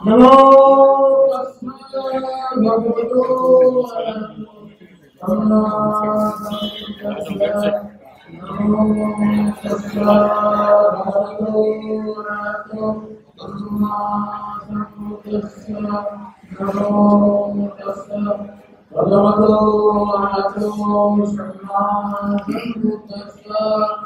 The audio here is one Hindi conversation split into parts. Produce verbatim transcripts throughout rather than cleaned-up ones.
Namo tassa bhagavato arahato samma sambuddhassa. Namo tassa bhagavato arahato samma sambuddhassa. Namo tassa bhagavato arahato samma sambuddhassa.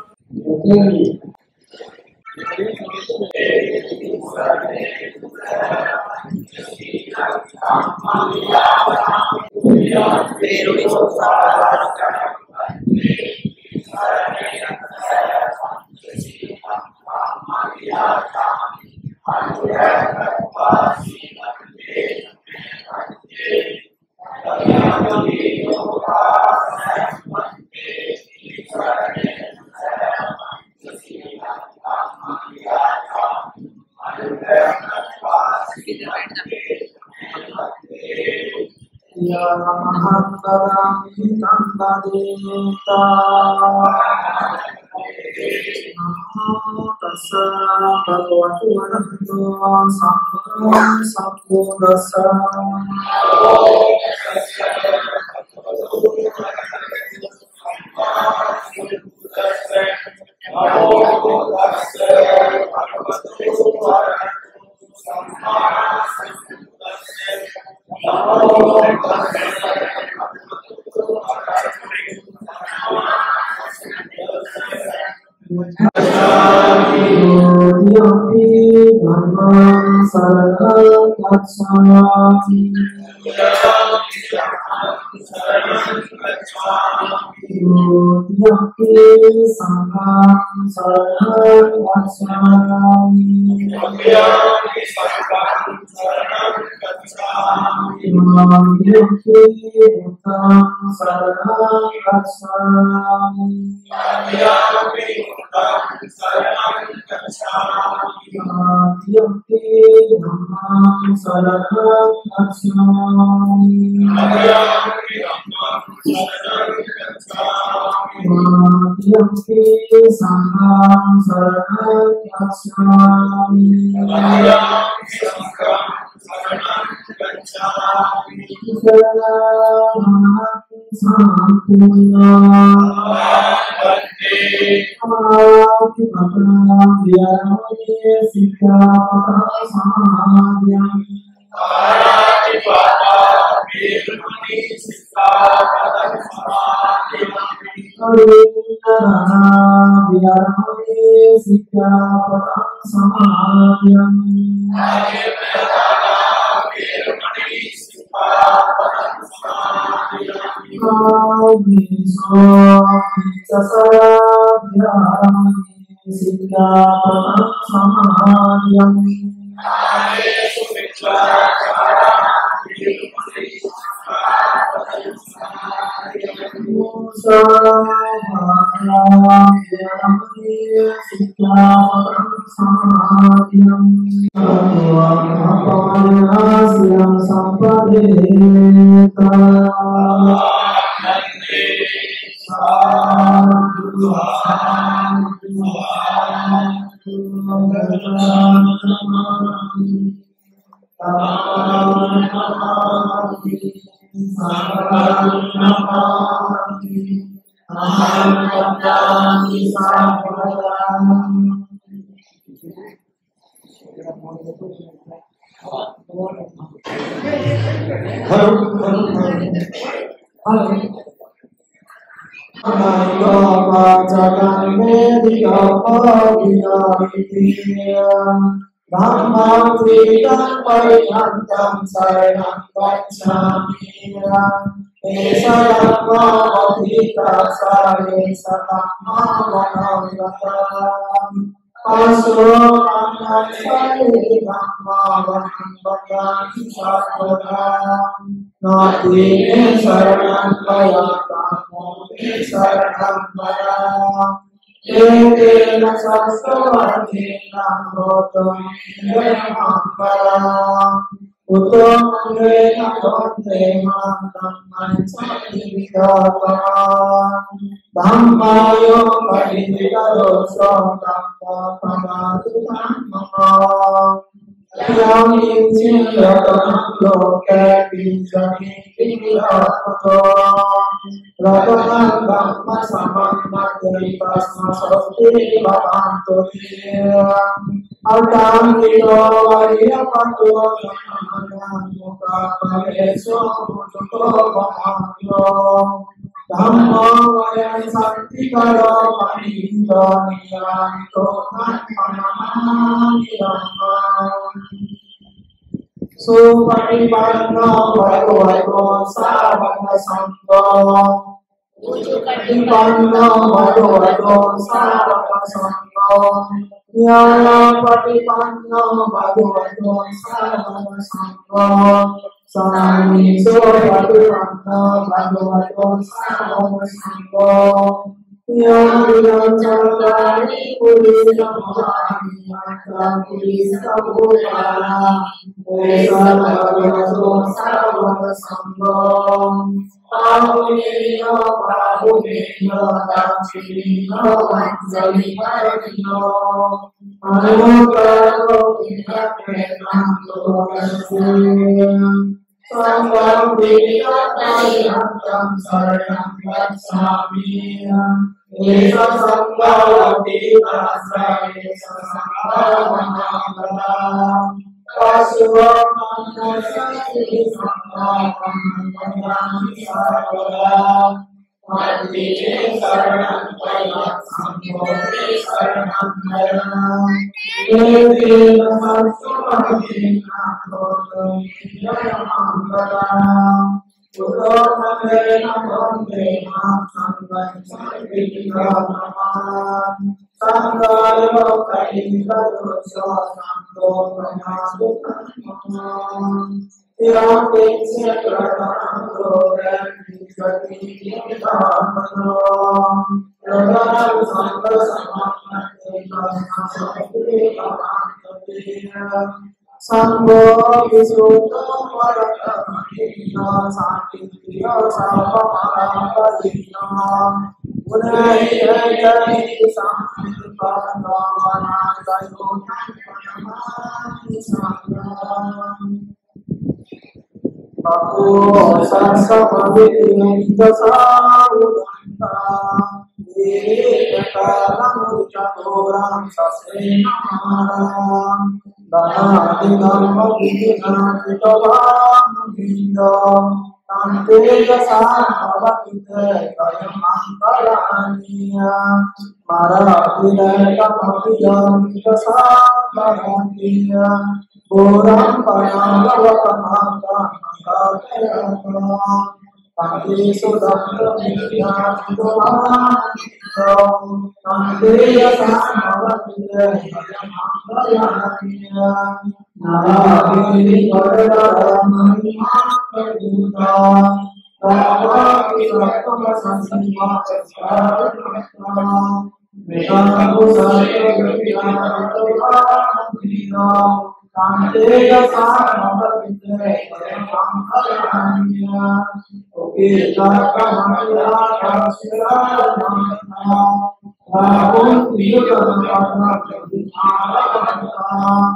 Mahampadami Tambadita Namo tassa bhagavato arahato samma sambuddhassa. yang ingin datang loket bisa ini apa Ratan Dhamma Samana dari Pasma Soti Batantoria Akan kita wajah patuh Dengan muka Pareso Muka Pahamyo Dhamma Wayang Sakti Karo Pahinda Niyam Tohan Panamani Dhamma Supatipanno Bhagavato Savaka Sangho Supatipanno Bhagavato Savaka Sangho Nyala Patipanno Bhagavato Savaka Sangho Sami Supatipanno Bhagavato Savaka Sangho Yang dilancarkan pulis kemahani Maka pulis kabutara Desa Bhagavato Savaka Sangho Pahunino Pahunino Tamsino Vanjali Paratino Anukaro Ingat Petang Tukasin Sangam Vidya Tayantam Saranam Gatsami Esa Sanggawati Tasa Esa Sanggawamangala Pasuvamana Sati Sanggawamangala Sarvada Mati Saranam Tayantam Sambhoti Saranam Naranam Edi Namasumati Nakotam Yayamangala Uddhamena Bhante Mahamsan Sanvikramaman Sanggalo Kaindadoso Sangho Pramasukamman Yang Tingsya Pratanam Rodan Vijati Kitamano Yodham Sangha Samamati Kasmasati Kamantatiya Sangho Visuddho Parakamahina Sankitya Sarvaparampahina Unaya Jai Sankipana Vanatayo Panamani Sangram Aku Sasa Paviti Dasa Udanta Diri Kekalam Ucatoram Sasena Maram Dana Dinam Pavina Kitavam Vinda Tante Jasa Pavakite Kayam Antaraniya Mara Pidai Kamapiyam Jasa Bharantiya Puram Panagavakamatam Angkateyatam Tante Sudam Kamipiyam Tumanikam Tante Jasa Pavakite Kayam Antaraniya Narabhi Varadaram Mahimakaduta Rava Kisakama Sansimha Chaskaratma Medamu Sarva Gopina Tavamudina Tante Jasa Navadite Kayamangkaraniya Ukita Kamaya Kasyaramana Rahun Viyutamana Kadipara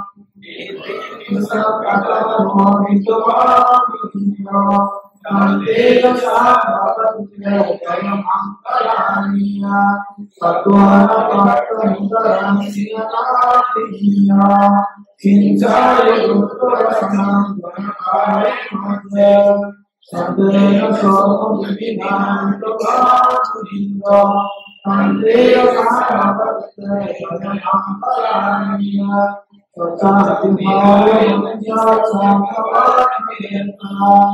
Isa kata mohito pamino, kante jasa bhavatya jaya mangkalaniya, satwana parta hintaram siyatatiya, kincaya guptasam dhanakare madhya, sadhena soham vivinam topamudinda, kante jasa bhavatya jaya mangkalaniya, Sati Maya Jasa Kavatmeta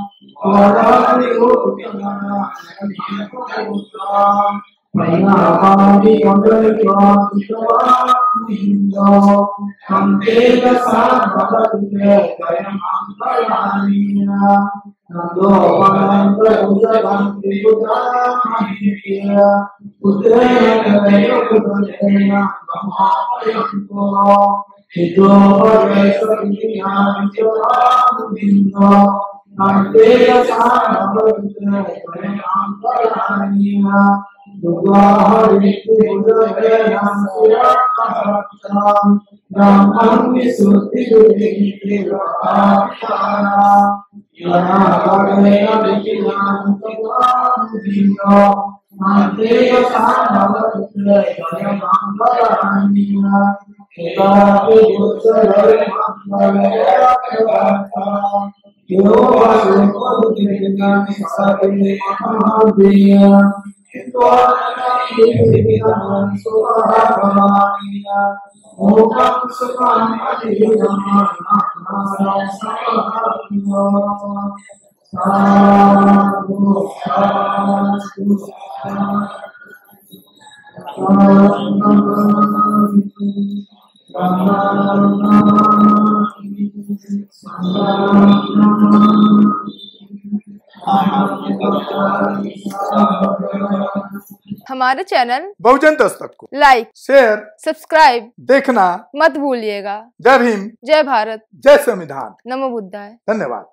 Varani Uttana Niyakutta Mainavadi Vandayya Kitavamindha Kante Jasa Bhavatya Jayamangkalaniya Nando Pananta Ujavam Triputramahitiya Uttena Kaya Kuttena Brahmapayanto Hito Parvesa Vinyam Chavamudindo Nante Jasa Bhavatya Jayamangkalaniya Dugaharitu Ujavenam Suyakahaktam ब्रह्मं विशुद्धिबुद्धिनिर्वाहारा यनावरेण विज्ञानतत्त्वानुदीनो मातेय साधवत्रेयमङ्गलान्या एकापि दुःखदर्मङ्गलयात्रा यो वासुदेवबुद्धिर्ज्ञानि साधने महादेया हित्वाननानि सुभागमानिया मोहं सुखानि अधिगमानानां समाधिनो साधु साधु हमारे चैनल बहुजन दस्तक को लाइक, शेयर, सब्सक्राइब देखना मत भूलिएगा। जय भीम, जय भारत, जय संविधान, नमो बुद्धाय। धन्यवाद।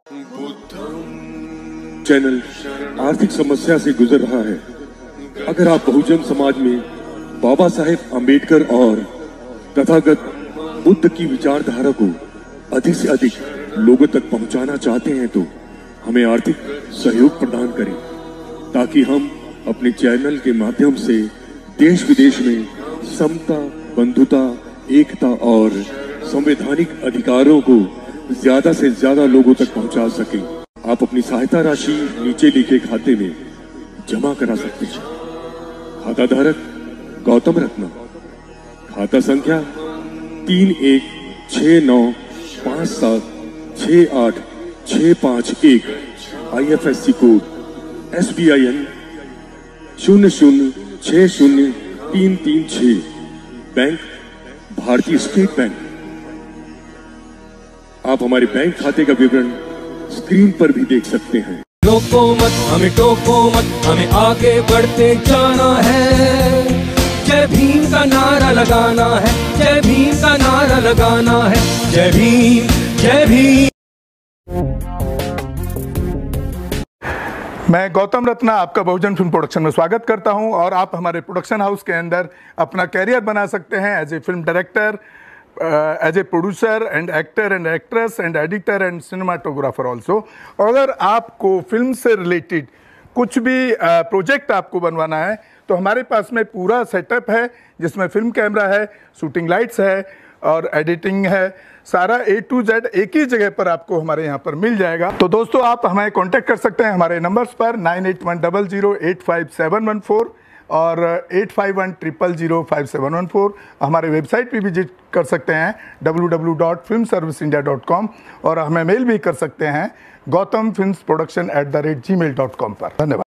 चैनल आर्थिक समस्या से गुजर रहा है। अगर आप बहुजन समाज में बाबा साहेब आम्बेडकर और तथागत बुद्ध की विचारधारा को अधिक से अधिक लोगों तक पहुंचाना चाहते हैं तो हमें आर्थिक सहयोग प्रदान करें, ताकि हम अपने चैनल के माध्यम से देश विदेश में समता, बंधुता, एकता और संवैधानिक अधिकारों को ज्यादा से ज्यादा लोगों तक पहुंचा सकें। आप अपनी सहायता राशि नीचे लिखे खाते में जमा करा सकते हैं। खाता धारक गौतम रत्ना, खाता संख्या तीन एक छह नौ पाँच सात छह आठ छह पाँच एक, I F S C code S B I N शून्य शून्य छह शून्य तीन तीन छह, बैंक भारतीय स्टेट बैंक। आप हमारे बैंक खाते का विवरण स्क्रीन पर भी देख सकते हैं। रोको मत, हमें टोको मत, हमें आगे बढ़ते जाना है। जय भीम का नारा लगाना है, जय भीम का नारा लगाना है। जय भीम, जय भीम। मैं गौतम रत्ना आपका बहुजन फिल्म प्रोडक्शन में स्वागत करता हूं और आप हमारे प्रोडक्शन हाउस के अंदर अपना कैरियर बना सकते हैं as a film director, as a producer and actor and actress and editor and cinematographer also. अगर आपको फिल्म से रिलेटेड कुछ भी प्रोजेक्ट आपको बनवाना है तो हमारे पास में पूरा सेटअप है, जिसमें फिल्म कैमरा है, शूटिंग लाइट्स है और एडिटिंग है। सारा ए टू जेड एक ही जगह पर आपको हमारे यहाँ पर मिल जाएगा। तो दोस्तों, आप हमें कांटेक्ट कर सकते हैं हमारे नंबर्स पर nine eight one double zero eight five seven one four और eight five one triple zero five seven one four. हमारे वेबसाइट पे विजिट कर सकते हैं W W W dot film service India dot com और हमें मेल भी कर सकते हैं Gautam films production at the rate G mail dot com पर। धन्यवाद।